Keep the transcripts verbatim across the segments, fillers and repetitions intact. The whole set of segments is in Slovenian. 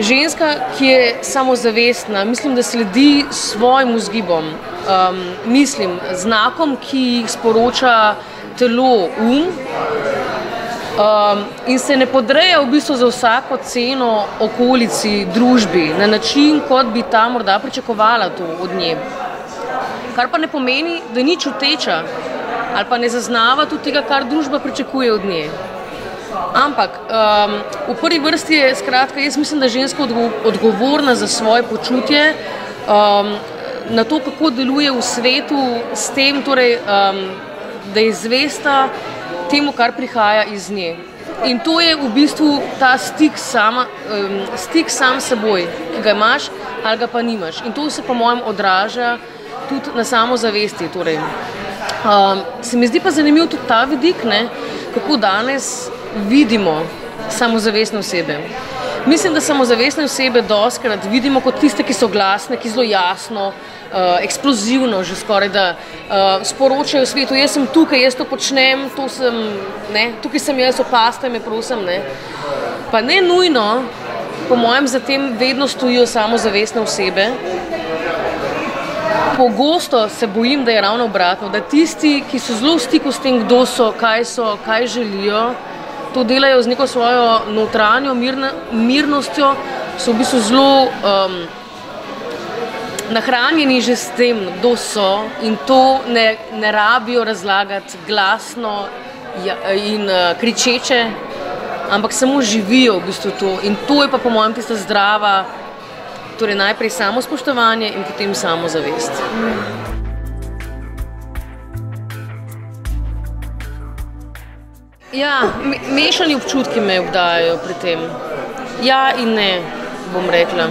ženska, ki je samozavestna, mislim, da sledi svojim vzgibom, um, mislim, znakom, ki jih sporoča telo, um, um, in se ne podreja v bistvu za vsako ceno okolici, družbi, na način, kot bi ta morda pričakovala to od nje. Kar pa ne pomeni, da ni čuteča ali pa ne zaznava tudi tega, kar družba pričakuje od nje. Ampak um, v prvi vrsti je, skratka, jaz mislim, da je ženska odgovorna za svoje počutje, um, na to, kako deluje v svetu, s tem, torej, um, da je zvesta temu, kar prihaja iz nje. In to je v bistvu ta stik, sama, um, stik sam s seboj, ki ga imaš ali ga pa nimaš. In to se po mojem odraža tudi na samozavesti. Torej. Um, se mi zdi pa zanimiv tudi ta vidik, ne, kako danes vidimo samozavestne osebe. Mislim, da samozavestne osebe dostikrat vidimo kot tiste, ki so glasne, ki zelo jasno, uh, eksplozivno že skoraj, da uh, sporočajo svetu, jaz sem tukaj, jaz to počnem, to sem, ne, tukaj sem jaz, opazite me, prosim, ne. Pa ne nujno, po mojem, za tem vedno stojijo samozavestne osebe. Pogosto se bojim, da je ravno obratno, da tisti, ki so zelo v stiku s tem, kdo so, kaj so, kaj želijo, to delajo z neko svojo notranjo mirna, mirnostjo, so v bistvu zelo um, nahranjeni že s tem, kdo so, in to ne, ne rabijo razlagati glasno in uh, kričeče, ampak samo živijo v bistvu to. In to je pa po mojem tista zdrava, torej najprej samospoštovanje in potem samozavest. Ja, me, mešani občutki me obdajajo pri tem. Ja in ne, bom rekla.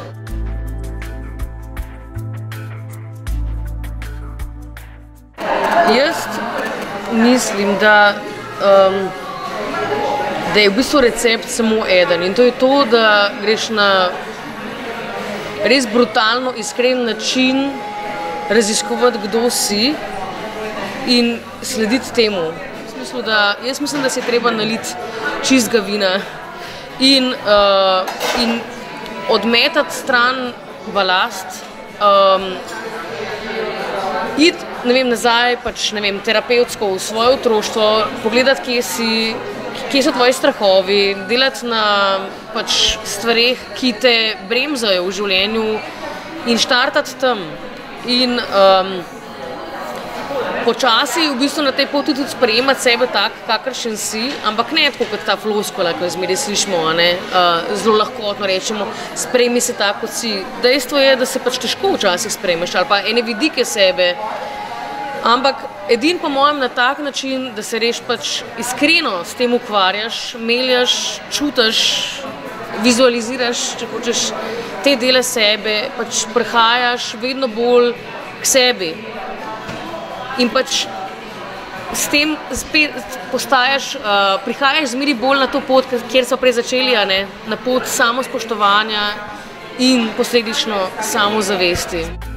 Jaz mislim, da, um, da je v bistvu recept samo eden, in to je to, da greš na res brutalno, iskren način raziskovati, kdo si, in slediti temu. Da, jaz mislim, da se je treba naliti čistega vina in, uh, in odmetati stran balast, um, iti, ne vem, nazaj, pač, ne vem, terapevtsko v svoje otroštvo, pogledati, kje si, kje so tvoji strahovi, delati na pač stvareh, ki te bremzajo v življenju, in štartati tam. In um, počasi v bistvu na tej poti tudi sprejemati sebe tak, kakršen si, ampak ne tako kot ta floskola, ki jo zmeraj slišimo, ne, uh, zelo lahkotno rečemo, sprejmi se tako, kot si. Dejstvo je, da se pač težko včasih sprejmeš, ali pa ene vidike sebe, ampak edin po mojem na tak način, da se res pač iskreno s tem ukvarjaš, meljaš, čutiš, vizualiziraš, če hočeš, te dele sebe, pač prihajaš vedno bolj k sebi. In pač s tem postajaš, uh, prihajaš zmeri bolj na to pot, kjer so prej začeli, a ne, na pot samospoštovanja in posledično samozavesti.